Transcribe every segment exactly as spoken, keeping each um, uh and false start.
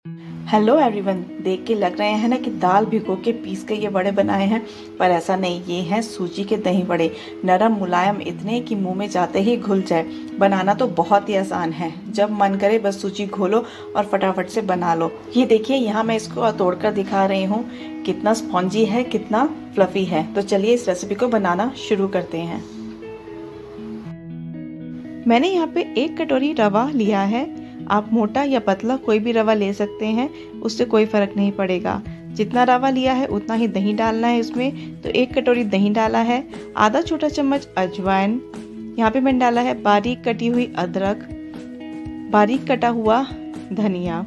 Hello everyone, देख के लग रहे हैं ना कि दाल भिगो के पीस के ये बड़े बनाए हैं, पर ऐसा नहीं। ये हैं सूजी के दही बड़े, नरम मुलायम इतने कि मुंह में जाते ही घुल जाए। बनाना तो बहुत ही आसान है, जब मन करे बस सूजी घोलो और फटाफट से बना लो। ये देखिए, यहाँ मैं इसको तोड़कर दिखा रही हूँ कितना स्पॉन्जी है, कितना फ्लफी है। तो चलिए इस रेसिपी को बनाना शुरू करते हैं। मैंने यहाँ पे एक कटोरी रवा लिया है। आप मोटा या पतला कोई भी रवा ले सकते हैं, उससे कोई फर्क नहीं पड़ेगा। जितना रवा लिया है उतना ही दही डालना है इसमें। तो एक कटोरी दही डाला है, आधा छोटा चम्मच अजवाइन, यहाँ पे मैंने डाला है बारीक कटी हुई अदरक, बारीक कटा हुआ धनिया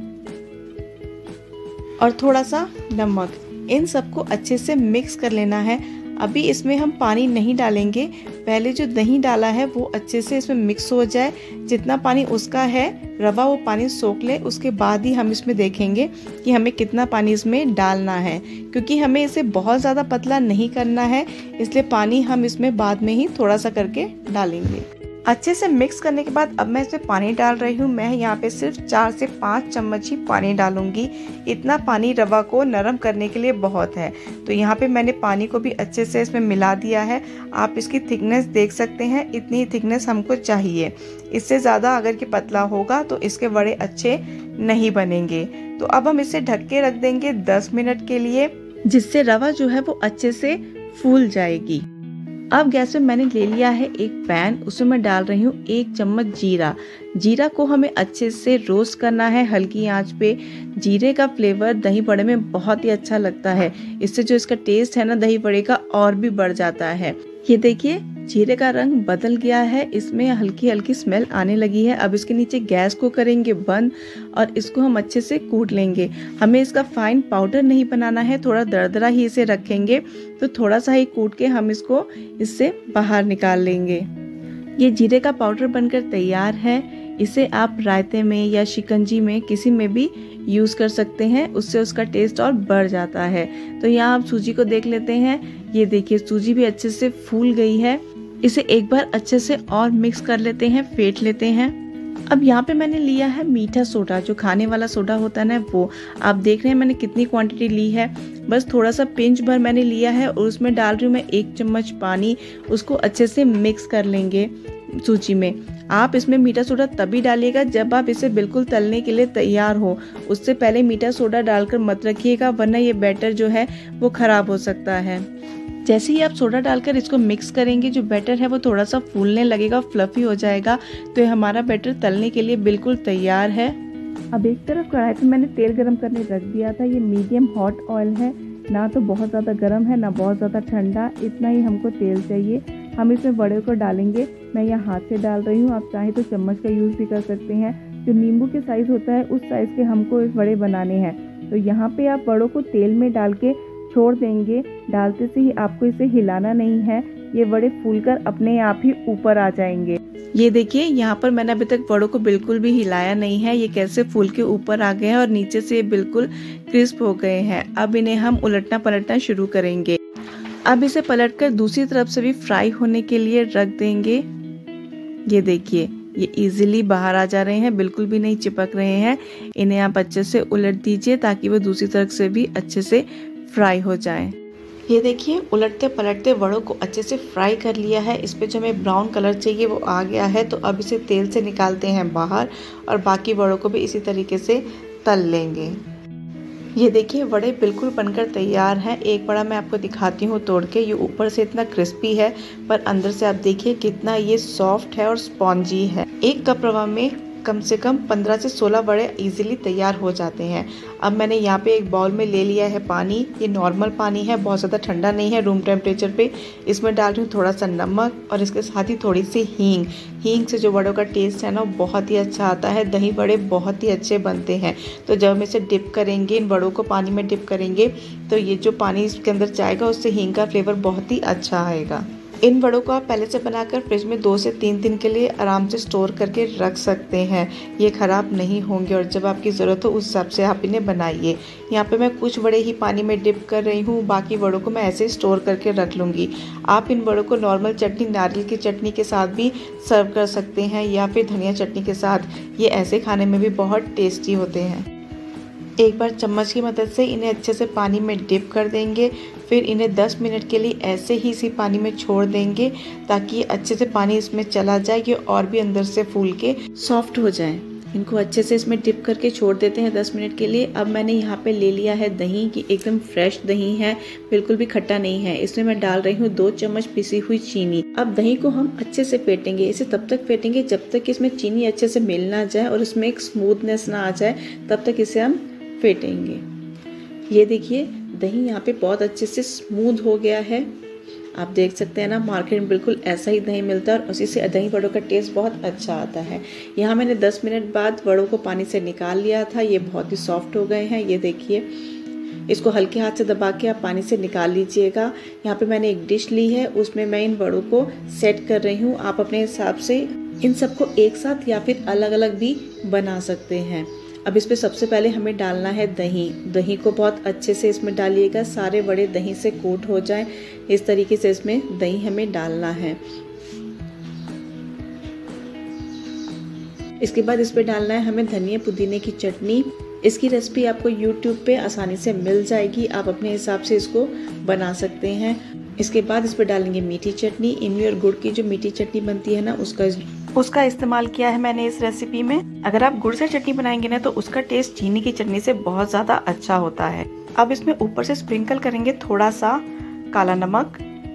और थोड़ा सा नमक। इन सबको अच्छे से मिक्स कर लेना है। अभी इसमें हम पानी नहीं डालेंगे, पहले जो दही डाला है वो अच्छे से इसमें मिक्स हो जाए। जितना पानी उसका है रवा वो पानी सोख ले, उसके बाद ही हम इसमें देखेंगे कि हमें कितना पानी इसमें डालना है, क्योंकि हमें इसे बहुत ज़्यादा पतला नहीं करना है, इसलिए पानी हम इसमें बाद में ही थोड़ा सा करके डालेंगे। अच्छे से मिक्स करने के बाद अब मैं इसमें पानी डाल रही हूँ। मैं यहाँ पे सिर्फ चार से पाँच चम्मच ही पानी डालूंगी। इतना पानी रवा को नरम करने के लिए बहुत है। तो यहाँ पे मैंने पानी को भी अच्छे से इसमें मिला दिया है। आप इसकी थिकनेस देख सकते हैं, इतनी ही थिकनेस हमको चाहिए। इससे ज़्यादा अगर कि पतला होगा तो इसके बड़े अच्छे नहीं बनेंगे। तो अब हम इसे ढक के रख देंगे दस मिनट के लिए, जिससे रवा जो है वो अच्छे से फूल जाएगी। अब गैस पे मैंने ले लिया है एक पैन, उसमें मैं डाल रही हूँ एक चम्मच जीरा। जीरा को हमें अच्छे से रोस्ट करना है हल्की आंच पे। जीरे का फ्लेवर दही बड़े में बहुत ही अच्छा लगता है, इससे जो इसका टेस्ट है ना दही बड़े का और भी बढ़ जाता है। ये देखिए जीरे का रंग बदल गया है, इसमें हल्की हल्की स्मेल आने लगी है। अब इसके नीचे गैस को करेंगे बंद और इसको हम अच्छे से कूट लेंगे। हमें इसका फाइन पाउडर नहीं बनाना है, थोड़ा दरदरा ही इसे रखेंगे। तो थोड़ा सा ही कूट के हम इसको इससे बाहर निकाल लेंगे। ये जीरे का पाउडर बनकर तैयार है। इसे आप रायते में या शिकंजी में किसी में भी यूज़ कर सकते हैं, उससे उसका टेस्ट और बढ़ जाता है। तो यहाँ आप सूजी को देख लेते हैं। ये देखिए सूजी भी अच्छे से फूल गई है। इसे एक बार अच्छे से और मिक्स कर लेते हैं, फेंट लेते हैं। अब यहाँ पे मैंने लिया है मीठा सोडा, जो खाने वाला सोडा होता है ना वो। आप देख रहे हैं मैंने कितनी क्वांटिटी ली है, बस थोड़ा सा पिंच भर मैंने लिया है और उसमें डाल रही हूँ मैं एक चम्मच पानी। उसको अच्छे से मिक्स कर लेंगे सूजी में। आप इसमें मीठा सोडा तभी डालिएगा जब आप इसे बिल्कुल तलने के लिए तैयार हो। उससे पहले मीठा सोडा डालकर मत रखिएगा, वरना ये बैटर जो है वो खराब हो सकता है। जैसे ही आप सोडा डालकर इसको मिक्स करेंगे, जो बैटर है वो थोड़ा सा फूलने लगेगा, फ्लफी हो जाएगा। तो ये हमारा बैटर तलने के लिए बिल्कुल तैयार है। अब एक तरफ कढ़ाई पे मैंने तेल गरम करने रख दिया था। ये मीडियम हॉट ऑयल है, ना तो बहुत ज़्यादा गर्म है ना बहुत ज़्यादा ठंडा, इतना ही हमको तेल चाहिए। हम इसमें बड़े को डालेंगे। मैं यहाँ हाथ से डाल रही हूँ, आप चाहे तो चम्मच का यूज़ भी कर सकते हैं। जो नींबू के साइज़ होता है उस साइज़ के हमको इस बड़े बनाने हैं। तो यहाँ पे आप बड़ों को तेल में डाल के छोड़ देंगे। डालते से ही आपको इसे हिलाना नहीं है, ये बड़े फूलकर अपने आप ही ऊपर आ जाएंगे। ये देखिए यहाँ पर मैंने अभी तक बड़ों को बिल्कुल भी हिलाया नहीं है। ये कैसे फूल के ऊपर आ गए हैं और नीचे से ये बिल्कुल क्रिस्प हो गए हैं। अब इन्हें हम उलटना पलटना शुरू करेंगे। अब इसे पलटकर दूसरी तरफ से भी फ्राई होने के लिए रख देंगे। ये देखिए ये इजीली बाहर आ जा रहे हैं, बिल्कुल भी नहीं चिपक रहे हैं। इन्हें आप अच्छे से उलट दीजिए ताकि वो दूसरी तरफ से भी अच्छे से फ्राई हो जाए। ये देखिए उलटते पलटते वड़ों को अच्छे से फ्राई कर लिया है। इस पे जो हमें ब्राउन कलर चाहिए वो आ गया है। तो अब इसे तेल से निकालते हैं बाहर और बाकी वड़ों को भी इसी तरीके से तल लेंगे। ये देखिए वड़े बिल्कुल बनकर तैयार हैं। एक बड़ा मैं आपको दिखाती हूँ तोड़ के। ये ऊपर से इतना क्रिस्पी है, पर अंदर से आप देखिए कितना ये सॉफ्ट है और स्पॉन्जी है। एक कप रवा में कम से कम पंद्रह से सोलह बड़े इजीली तैयार हो जाते हैं। अब मैंने यहाँ पे एक बाउल में ले लिया है पानी। ये नॉर्मल पानी है, बहुत ज़्यादा ठंडा नहीं है, रूम टेम्परेचर पे। इसमें डाल रही हूँ थोड़ा सा नमक और इसके साथ ही थोड़ी सी हींग। हींग से जो बड़ों का टेस्ट है ना वो बहुत ही अच्छा आता है। दही बड़े बहुत ही अच्छे बनते हैं। तो जब हम इसे डिप करेंगे, इन बड़ों को पानी में डिप करेंगे, तो ये जो पानी इसके अंदर जाएगा उससे हींग का फ्लेवर बहुत ही अच्छा आएगा। इन बड़ों को आप पहले से बनाकर फ्रिज में दो से तीन दिन के लिए आराम से स्टोर करके रख सकते हैं। ये ख़राब नहीं होंगे और जब आपकी ज़रूरत हो उस हिसाब से आप इन्हें बनाइए। यहाँ पे मैं कुछ बड़े ही पानी में डिप कर रही हूँ, बाकी बड़ों को मैं ऐसे ही स्टोर करके रख लूँगी। आप इन बड़ों को नॉर्मल चटनी, नारियल की चटनी के साथ भी सर्व कर सकते हैं या फिर धनिया चटनी के साथ। ये ऐसे खाने में भी बहुत टेस्टी होते हैं। एक बार चम्मच की मदद से इन्हें अच्छे से पानी में डिप कर देंगे। फिर इन्हें दस मिनट के लिए ऐसे ही इसी पानी में छोड़ देंगे ताकि अच्छे से पानी इसमें चला जाए, ये और भी अंदर से फूल के सॉफ्ट हो जाए। इनको अच्छे से इसमें डिप करके छोड़ देते हैं दस मिनट के लिए। अब मैंने यहाँ पे ले लिया है दही की, एकदम फ्रेश दही है, बिल्कुल भी खट्टा नहीं है। इसमें मैं डाल रही हूँ दो चम्मच पिसी हुई चीनी। अब दही को हम अच्छे से फेंटेंगे। इसे तब तक फेंटेंगे जब तक इसमें चीनी अच्छे से मिल ना जाए और इसमें एक स्मूथनेस ना आ जाए, तब तक इसे हम फेंटेंगे। ये देखिए दही यहाँ पे बहुत अच्छे से स्मूथ हो गया है। आप देख सकते हैं ना, मार्केट में बिल्कुल ऐसा ही दही मिलता है और उसी से दही वड़ों का टेस्ट बहुत अच्छा आता है। यहाँ मैंने दस मिनट बाद वड़ों को पानी से निकाल लिया था। ये बहुत ही सॉफ्ट हो गए हैं। ये देखिए, इसको हल्के हाथ से दबा के आप पानी से निकाल लीजिएगा। यहाँ पे मैंने एक डिश ली है, उसमें मैं इन वड़ों को सेट कर रही हूँ। आप अपने हिसाब से इन सबको एक साथ या फिर अलग अलग भी बना सकते हैं। अब इस पे सबसे पहले हमें डालना है दही। दही को बहुत अच्छे से इसमें डालिएगा, सारे वड़े दही से कोट हो जाएं। इस तरीके से इसमें दही हमें डालना है। इसके बाद इस पे डालना है हमें धनिया पुदीने की चटनी। इसकी रेसिपी आपको यूट्यूब पे आसानी से मिल जाएगी, आप अपने हिसाब से इसको बना सकते हैं। इसके बाद इस पे डालेंगे मीठी चटनी। इमली और गुड़ की जो मीठी चटनी बनती है ना, उसका उसका इस्तेमाल किया है मैंने इस रेसिपी में। अगर आप गुड़ से चटनी बनाएंगे ना तो उसका टेस्ट चीनी की चटनी से बहुत ज्यादा अच्छा होता है। अब इसमें ऊपर से स्प्रिंकल करेंगे थोड़ा सा काला नमक,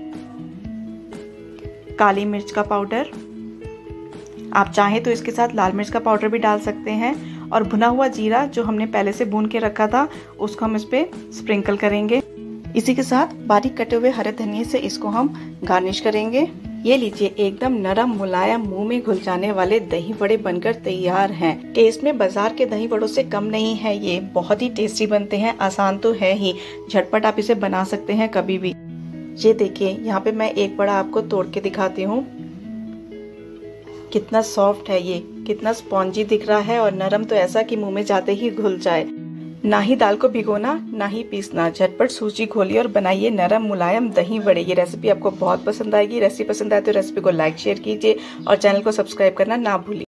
काली मिर्च का पाउडर। आप चाहें तो इसके साथ लाल मिर्च का पाउडर भी डाल सकते हैं, और भुना हुआ जीरा जो हमने पहले से भून के रखा था उसको हम इस पे स्प्रिंकल करेंगे। इसी के साथ बारीक कटे हुए हरे धनिये से इसको हम गार्निश करेंगे। ये लीजिए, एकदम नरम मुलायम मुंह में घुल जाने वाले दही वड़े बनकर तैयार हैं। टेस्ट में बाजार के दही वड़ों से कम नहीं है, ये बहुत ही टेस्टी बनते हैं। आसान तो है ही, झटपट आप इसे बना सकते हैं कभी भी। ये देखिए, यहाँ पे मैं एक बड़ा आपको तोड़ के दिखाती हूँ। कितना सॉफ्ट है ये, कितना स्पॉन्जी दिख रहा है और नरम तो ऐसा कि मुंह में जाते ही घुल जाए। ना ही दाल को भिगोना ना ही पीसना, झटपट सूजी खोलिए और बनाइए नरम मुलायम दही वड़े। ये रेसिपी आपको बहुत पसंद आएगी। रेसिपी पसंद आए तो रेसिपी को लाइक शेयर कीजिए और चैनल को सब्सक्राइब करना ना भूलिए।